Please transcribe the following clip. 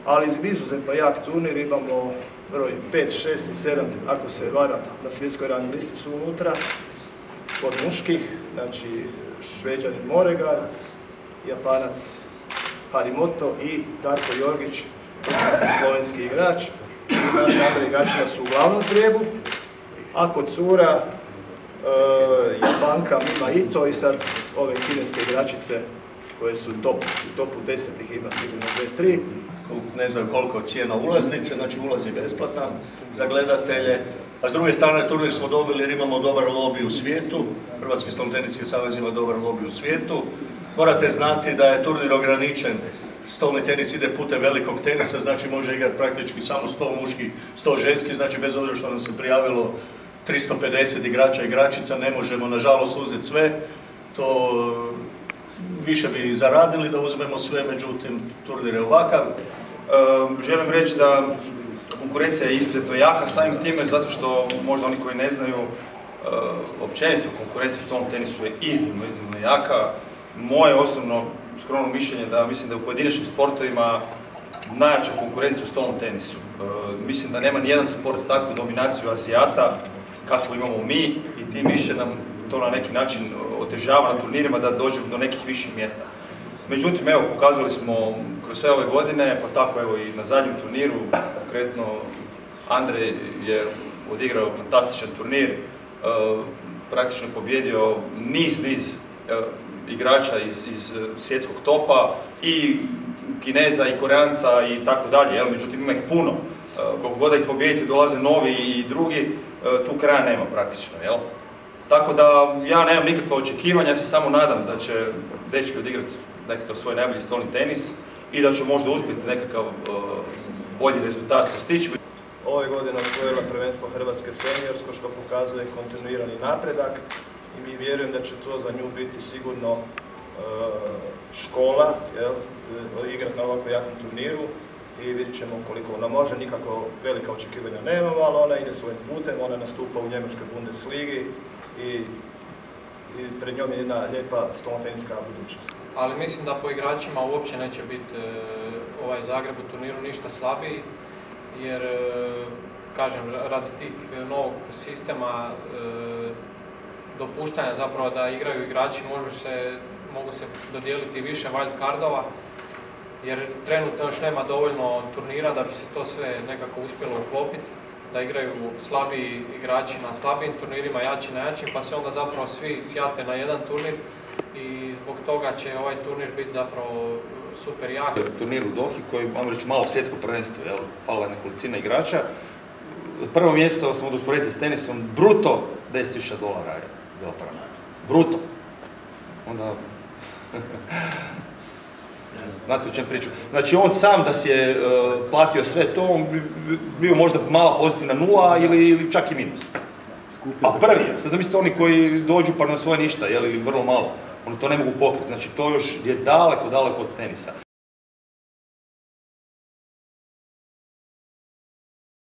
ali izuzetno jak turnir, imamo broj 5, 6 i 7, ako se varam, na svjetskoj rang listi su unutra, od muških, znači Šveđanin Moregard, Japanac Harimoto i Darko Jorgić, slovenski igrač. Naši igračina su u glavnom trijebu, a kod cura Japanka Mima Ito i sad ove kineske igračice koje su u topu 10 ih ima sigurno 2-3. Ne znam koliko cijena ulaznice, znači ulaz je besplatan za gledatelje. A s druge strane, turnir smo dobili jer imamo dobar lobby u svijetu. Hrvatski stolnoteniski savez ima dobar lobby u svijetu. Morate znati da je turnir ograničen. Stolni tenis ide putem velikog tenisa, znači može igrati praktički samo 100 muški, 100 ženski, znači bez obzira što nam se prijavilo 350 igrača i igračica, ne možemo nažalost uzeti sve. To više bi zaradili da uzmemo sve, međutim turnir je ovakav. Želim reći da konkurencija je izuzetno jaka samim time, zato što možda oni koji ne znaju, općenito konkurencija u stolnom tenisu je iznimno jaka. Moje osobno skromno mišljenje da mislim da je u pojedinačnim sportovima najjača konkurencija u stolnom tenisu. Mislim da nema nijedan sport takvu dominaciju Azijata kakvu imamo mi i tim više nam to na neki način otežava na turnirima da dođemo do nekih viših mjesta. Međutim, evo, pokazali smo kroz sve ove godine, pa tako evo i na zadnjem turniru, konkretno Andrej je odigrao fantastičan turnir, praktično pobjedio niz igrača iz svjetskog topa, i Kineza, i Koreanca i tako dalje, međutim ima ih puno. Koliko god da ih pobijedite, dolaze novi i drugi, tu kraja nema praktično, jel? Tako da ja nemam nikakva očekivanja, ja se samo nadam da će dečki odigrati nekakav svoj najbolji stolni tenis i da će možda uspjeti nekakav bolji rezultat postići. Ove godine osvojila prvenstvo Hrvatske seniorsko, što pokazuje kontinuirani napredak i mi vjerujem da će to za nju biti sigurno škola, igrati na ovako jakom turniru i vidjet ćemo koliko ona može, nikako velika očekivanja nemamo, ali ona ide svojim putem, ona nastupa u njemačkoj Bundesligi i pred njom je jedna lijepa stolnoteniska budućnost. Ali mislim da po igračima uopće neće biti ovaj Zagreb u turniru ništa slabiji, jer, kažem, radi tih novog sistema dopuštanja zapravo da igraju igrači mogu se dodijeliti više wild cardova, jer trenutno još nema dovoljno turnira da bi se to sve nekako uspjelo uklopiti, da igraju slabiji igrači na slabijim turnirima, jači na jačim, pa se onda zapravo svi sjate na jedan turnir i zbog toga će ovaj turnir biti zapravo super jak. Turnir u Dohi koji, vam reći, malo svjetsko prvenstvo, falila je nekolicina igrača. Prvo mjesto smo da usporedite s tenisom, bruto $10,000 je bilo prvo. Bruto. Onda... Znate o čem priču. Znači on sam da si je platio sve to, on bi bio možda mala pozitivna nula ili čak i minus. A prvi je. Sad zamislite oni koji dođu pa ne osvoje ništa, ili vrlo malo. Oni to ne mogu pokriti. Znači to još je daleko od tenisa.